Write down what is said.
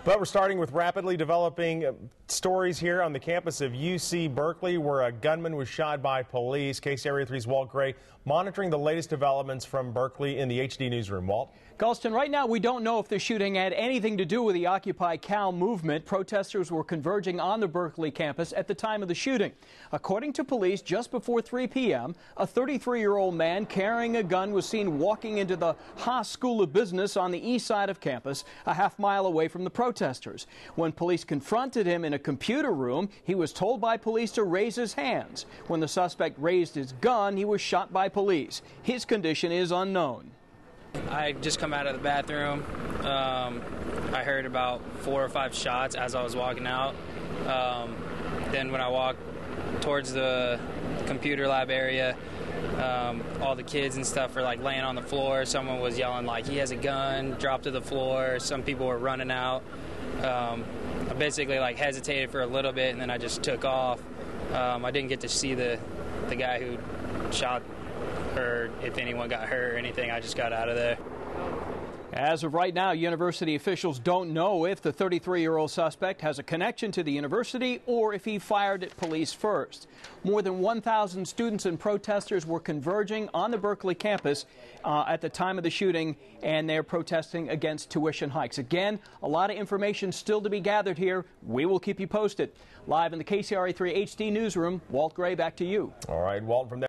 But we're starting with rapidly developing stories here on the campus of UC Berkeley, where a gunman was shot by police. KCRA 3's Walt Gray monitoring the latest developments from Berkeley in the HD newsroom. Walt? Galston, right now we don't know if the shooting had anything to do with the Occupy Cal movement. Protesters were converging on the Berkeley campus at the time of the shooting. According to police, just before 3 p.m., a 33-year-old man carrying a gun was seen walking into the Haas School of Business on the east side of campus, a half-mile away from the protesters. When police confronted him in a computer room, he was told by police to raise his hands. When the suspect raised his gun, he was shot by police. His condition is unknown. I just come out of the bathroom. I heard about 4 or 5 shots as I was walking out. Then when I walked towards the computer lab area, all the kids and stuff were like laying on the floor. Someone was yelling like he has a gun, dropped to the floor. Some people were running out. I basically like hesitated for a little bit and then I just took off. I didn't get to see the guy who shot her, if anyone got hurt or anything. I just got out of there. As of right now, university officials don't know if the 33-year-old suspect has a connection to the university or if he fired at police first. More than 1,000 students and protesters were converging on the Berkeley campus at the time of the shooting, and they're protesting against tuition hikes. Again, a lot of information still to be gathered here. We will keep you posted. Live in the KCRA 3 HD newsroom, Walt Gray, back to you. All right, Walt, from there.